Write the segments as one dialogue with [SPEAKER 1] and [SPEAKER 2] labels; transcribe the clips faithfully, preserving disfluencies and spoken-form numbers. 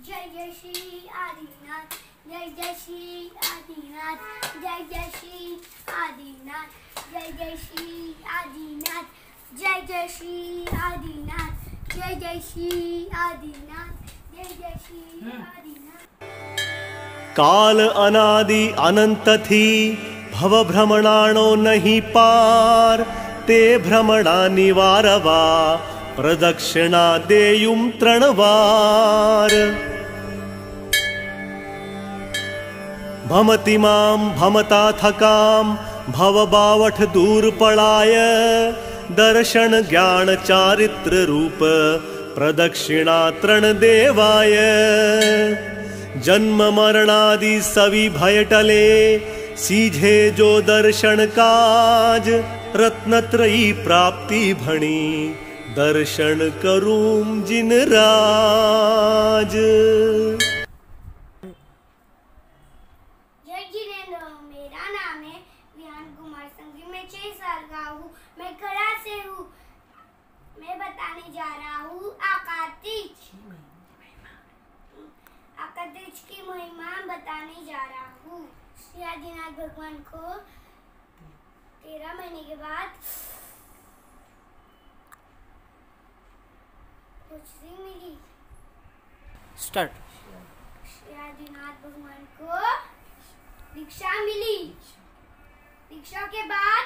[SPEAKER 1] जय जय श्री आदिनाथ, जय जय श्री आदिनाथ, जय जय श्री आदिनाथ, जय जय श्री आदिनाथ, जय जय श्री आदिनाथ, जय जय श्री आदिनाथ, जय जय श्री आदिनाथ।
[SPEAKER 2] काल अनादि अनंत थी, भव भ्रमणाणो नहीं पार, ते भ्रमणा निवारवा, प्रदक्षिणा देयुम त्रणवार। भमतिमां भमता थकाम, भव बावठ दूर पड़ाय, दर्शन ज्ञान चारित्र रूप, प्रदक्षिणा तृण देवाय। जन्म मरणादि सभी भय टले, सीझे जो दर्शन काज, रत्नत्रयी प्राप्ति भणी, दर्शन करूं जिन राज।
[SPEAKER 1] जय जिनेंद्र, मेरा नाम है विहान कुमार संघवी, मैं छह साल का हूँ, मैं खड़ा से हूँ। मैं बताने जा रहा हूँ आकातीज आकातीज की महिमा बताने जा रहा हूँ। श्री आदिनाथ भगवान को तेरह महीने के बाद कुछ मिली।
[SPEAKER 3] स्टार्ट।
[SPEAKER 1] श्री आदिनाथ भगवान को दीक्षा मिली। दीक्षा के बाद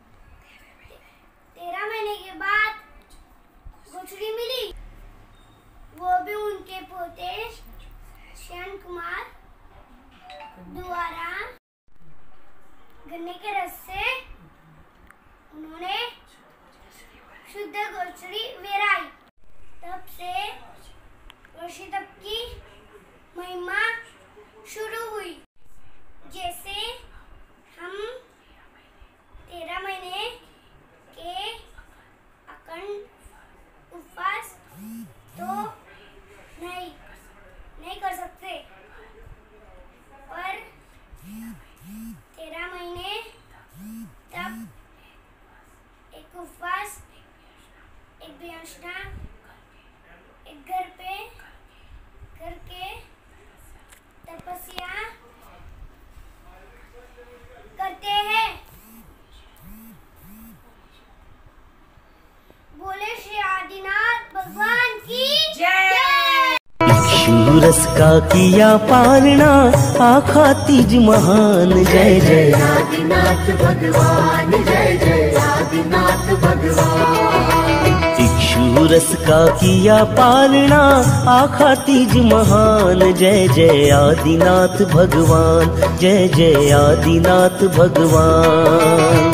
[SPEAKER 1] तेरह महीने के बाद गुठली मिली, वो भी उनके पोते श्याम कुमार द्वारा गन्ने के रस से उन्होंने शुद्ध गोचरी वेराई। तब से वर्षी तप की महिमा शुरू हुई। जैसे हम तेरह महीने के अखंड उपवास तो नहीं नहीं कर सकते, पर तेरह महीने तब एक उपवास, एक व्यवस्था, एक घर पे करके तपस्या करते हैं। बोले श्री आदिनाथ भगवान की जय।
[SPEAKER 4] इक्षुरस का किया पालना, आखा तीज महान। जय जय
[SPEAKER 5] आदिनाथ भगवान, जय जय आदिनाथ भगवान।
[SPEAKER 4] इक्षुरस का किया पालना, आखा तीज महान। जय जय आदिनाथ भगवान, जय जय आदिनाथ भगवान।